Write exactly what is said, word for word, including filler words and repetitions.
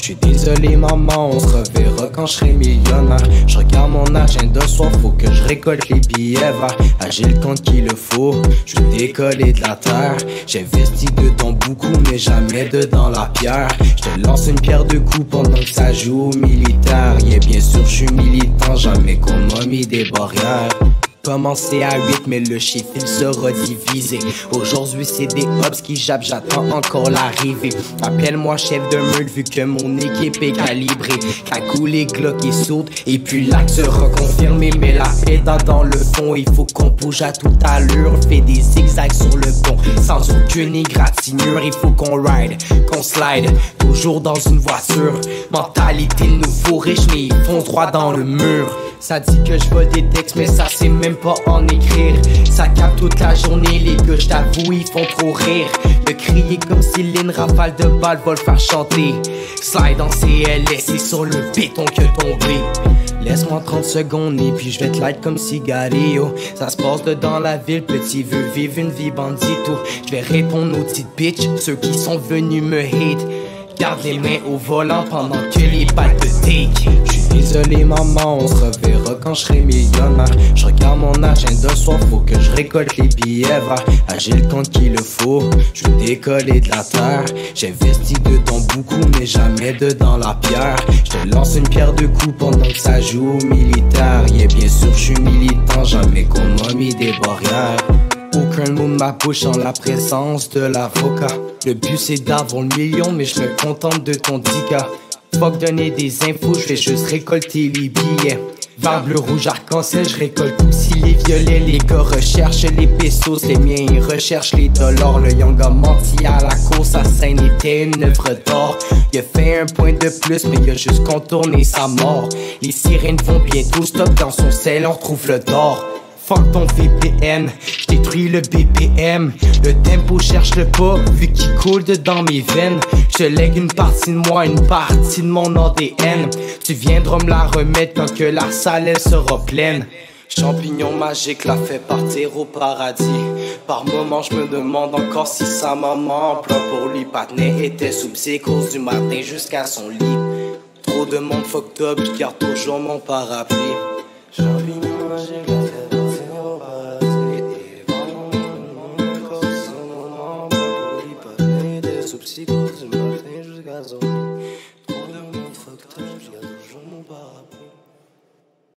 J'suis désolé maman, on se reverra quand j'serai millionnaire. J'regarde mon agenda soir, faut que je récolte les billets verts. Agile le compte qu'il le faut, j'veux décoller de la terre. J'investis dedans beaucoup, mais jamais dedans la pierre. J'te lance une pierre de coups pendant que ça joue au militaire. Yeah, bien sûr j'suis militant, jamais qu'on m'a mis des barrières. Commencé à huit, mais le chiffre il sera divisé. Aujourd'hui c'est des hops qui jappent, j'attends encore l'arrivée. Appelle-moi chef de meute vu que mon équipe est calibrée. Cagoule et Glock et saute, et puis l'acte sera confirmé. Mais la pédale dans le fond, il faut qu'on bouge à toute allure. Fait des zigzags sur le pont, sans aucune égratignure. Il faut qu'on ride, qu'on slide, toujours dans une voiture. Mentalité de nouveau riche, mais ils font droit dans le mur. Ça dit que je vois des textes, mais ça c'est même pas en écrire. Ça capte toute la journée, les gars, j't'avoue, ils font trop rire. De crier comme Céline, rafale de balles va le faire chanter. Slide en C L S, c'est sur le béton que tombé. Laisse-moi trente secondes et puis je vais te light comme cigarillo. Ça se passe dans la ville, petit veut vivre une vie bandito. Je vais répondre aux petites bitches, ceux qui sont venus me hate. Garde les mains au volant pendant que les balles te take. J'suis désolé maman, on se reverra quand j'serai millionnaire. J'regarde mon agenda soir, faut que je récolte les billets verts. Agile le compte qu'il le faut, j'veux décoller de la terre. J'investis dedans beaucoup, mais jamais dedans la pierre. J'te lance une pierre de coups pendant que ça joue au militaire. Yeah, bien sûr j'suis militant, jamais qu'on m'a mis des barrières. Aucun mot de ma bouche en la présence de l'avocat. Le but c'est d'avoir le million, mais je me contente de ton dix K. Fuck donner des infos, je vais juste récolter les billets. Vert, bleu, rouge, arc-en-ciel, je récolte aussi les violets. Les gars recherchent les pesos, les miens ils recherchent les dollars. Le young a menti à la course, sa scène était une œuvre d'or. Il a fait un point de plus, mais il a juste contourné sa mort. Les sirènes vont bientôt stop, dans son sel on retrouve le d'or. Fuck ton V P N, j'détruis le B P M. Le tempo cherche le pas, vu qu'il coule dedans mes veines. Je lègue une partie de moi, une partie de mon A D N. Tu viendras me la remettre quand que la salle elle sera pleine. Champignon magique la fait partir au paradis. Par moments je me demande encore si sa maman en plein pour lui patiné était sous psychose du matin jusqu'à son lit. Trop de monde fucked up, je garde toujours mon parapluie. Champignon magique la fait partir au paradis. Sous psychose du matin jusqu'à son